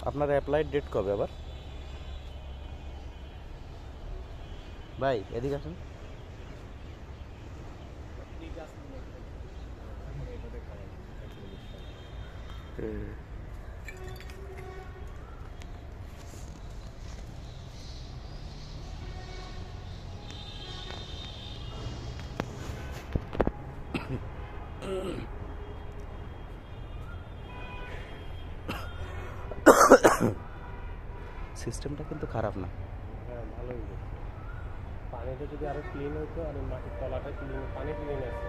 আপনার applied date কবে আবার? ভাই এদিকে আসুন। সিস্টেমটা কিন্তু খারাপ না। হ্যাঁ, ভালোই। পানিটা যদি আরো ক্লিন হতো আর মাটির তলাটা ক্লিন, পানি ক্লিন আছে।